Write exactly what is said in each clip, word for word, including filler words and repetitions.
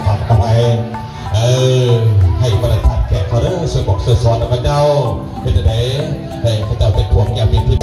ฝากเอาไว้เออให้ประธานแขกเขาเด้อช่วยบอกช่วยสอนพระเจ้าเป็นจะได้ให้พระเจ้าเป็นพวงยาเป็นพิษ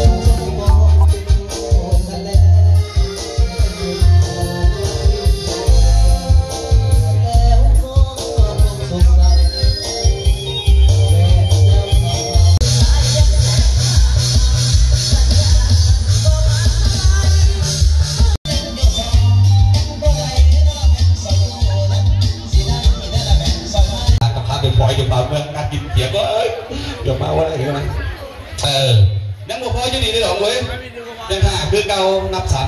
ปล่อยอยู่ป่าเมืองการกินเขียวก็เอ้ยเดี๋ยวมาว่าอะไรกันนะเออนั่งบ่พอจะดีได้หรอกเว้ยยังหาคือเก่านับสาม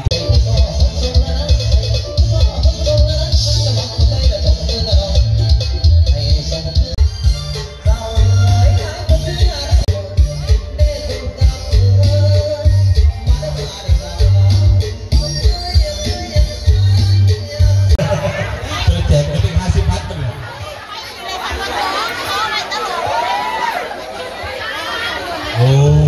แจกกันเป็นห้าสิบพันกันโอ้